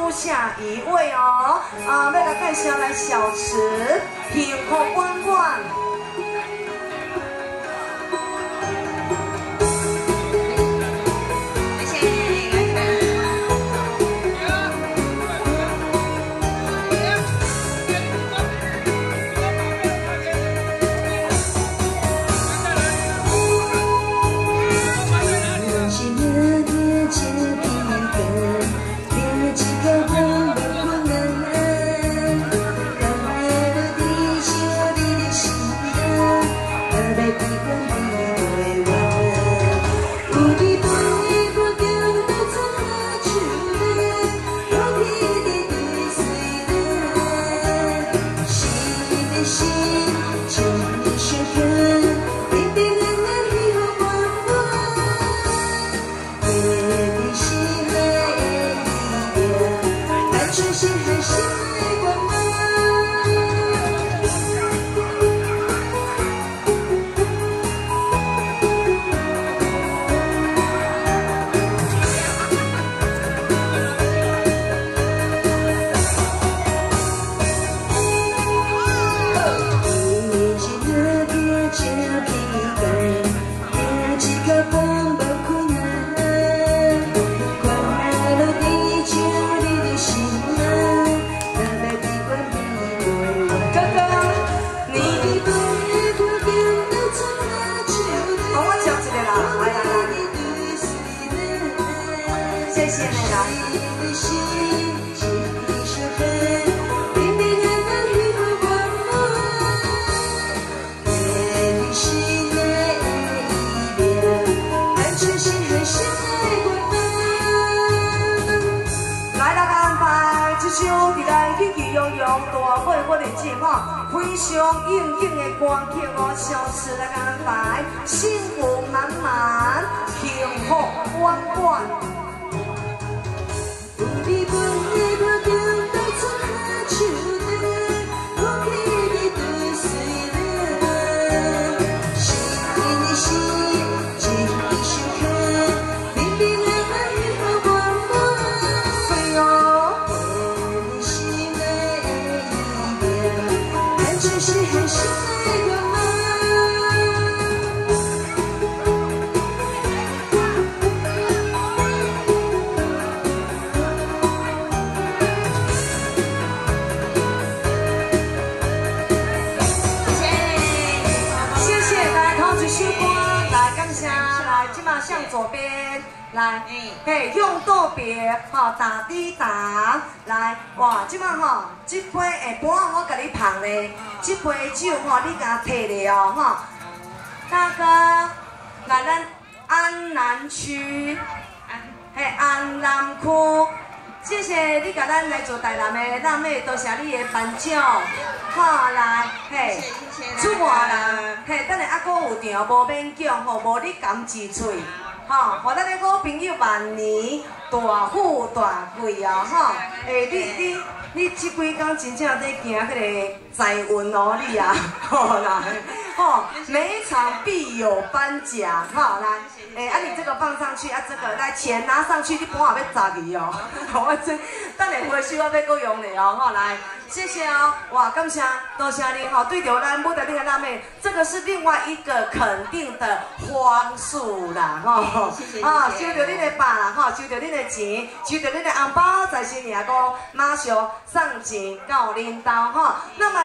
数下一位哦，要来介绍来小池幸福馆馆。 谢谢你啦。来啦，安排这首伫咱喜气洋洋大会我的节目，非常应景的歌曲哦，小池来安排，幸福满满，幸福满满。 向左边来，嘿，用道别，吼，打滴打，来，哇，即摆吼，这杯下晡我甲你捧咧，这杯酒吼，你甲摕咧哦，吼，大哥，来咱安南区，嘿，安南区，谢谢你甲咱来自台南的咱妹，多谢你的颁奖，好来，嘿，出外人，嘿，等下还阁有场无免讲吼，无你甘一喙。 吼，互咱的好朋友万年大富大贵啊！吼，你这几天真正在行迄个财运哦，你啊，吼来，吼，每场必有颁奖，吼来，你这个放上去，这个来钱拿上去，你半夜要砸去哦，我真，等下回收我要够用的哦，吼来。 谢谢哦，哇，感谢，多谢你哈！对着咱舞台顶的辣妹，这个是另外一个肯定的方式啦，哈！啊，收到恁的爸啦，哈，收到恁的钱，收到恁的红包，在新年讲马上送钱到恁兜哈。那么。